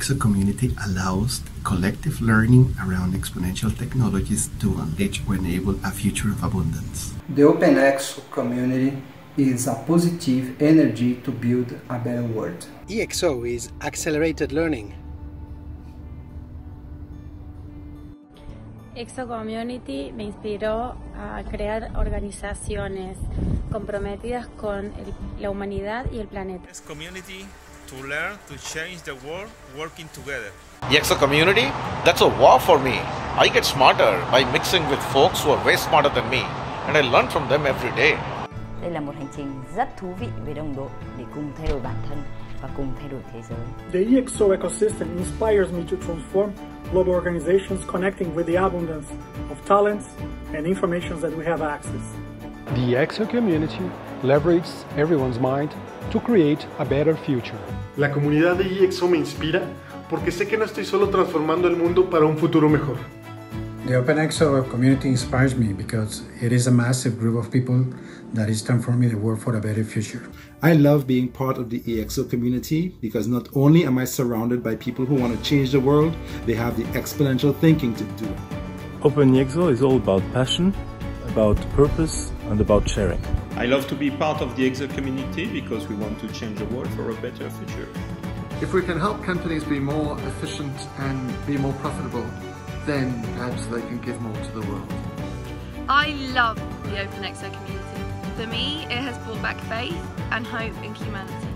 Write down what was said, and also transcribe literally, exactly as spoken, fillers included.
EXO community allows collective learning around exponential technologies to unleash or enable a future of abundance. The Open EXO community is a positive energy to build a better world. E X O is accelerated learning. EXO Community me inspiró a crear organizaciones comprometidas con el, la humanidad y el planeta. EXO Community to learn to change the world working together. The EXO community? That's a wow for me. I get smarter by mixing with folks who are way smarter than me, and I learn from them every day. Đây là một hành trình rất thú vị với đồng đội để cùng thay đổi bản thân và cùng thay đổi thế giới. The E X O ecosystem inspires me to transform global organizations connecting with the abundance of talents and information that we have access. The EXO community leverages everyone's mind to create a better future. La comunidad de E X O me inspira porque sé que no estoy solo transformando el mundo para un futuro mejor. The Open EXO community inspires me because it is a massive group of people that is transforming the world for a better future. I love being part of the E X O community because not only am I surrounded by people who want to change the world, they have the exponential thinking to do it. Open E X O is all about passion, about purpose and about sharing. I love to be part of the E X O community because we want to change the world for a better future. If we can help companies be more efficient and be more profitable, then perhaps they can give more to the world. I love the Open EXO community. For me, it has brought back faith and hope in humanity.